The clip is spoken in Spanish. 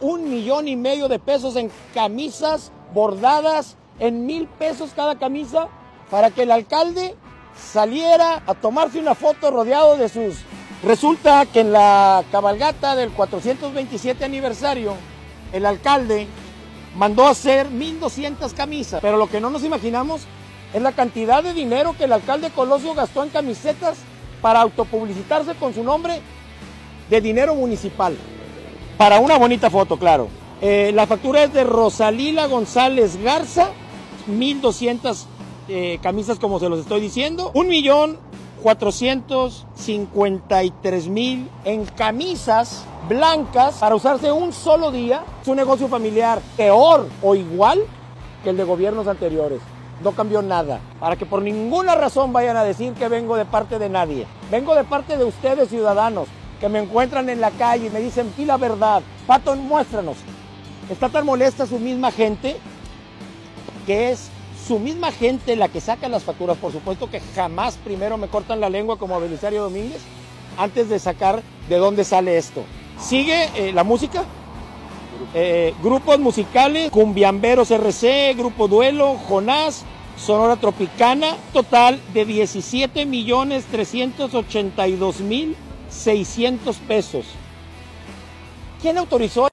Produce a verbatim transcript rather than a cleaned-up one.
un millón y medio de pesos en camisas bordadas en mil pesos cada camisa para que el alcalde saliera a tomarse una foto rodeado de sus... Resulta que en la cabalgata del cuatrocientos veintisiete aniversario, el alcalde mandó a hacer mil doscientas camisas, pero lo que no nos imaginamos es la cantidad de dinero que el alcalde Colosio gastó en camisetas para autopublicitarse con su nombre de dinero municipal. Para una bonita foto, claro. Eh, la factura es de Rosalila González Garza, mil doscientas eh, camisas como se los estoy diciendo, un millón cuatrocientos cincuenta y tres mil en camisas blancas para usarse un solo día. Es un negocio familiar peor o igual que el de gobiernos anteriores. No cambió nada. Para que por ninguna razón vayan a decir que vengo de parte de nadie. Vengo de parte de ustedes, ciudadanos, que me encuentran en la calle y me dicen, di la verdad. Pato, muéstranos. Está tan molesta su misma gente que es su misma gente la que saca las facturas. Por supuesto que jamás primero me cortan la lengua como a Belisario Domínguez antes de sacar de dónde sale esto. Sigue eh, la música, eh, grupos musicales, Cumbiamberos R C, Grupo Duelo, Jonás, Sonora Tropicana, total de diecisiete millones trescientos ochenta y dos mil seiscientos pesos. ¿Quién autorizó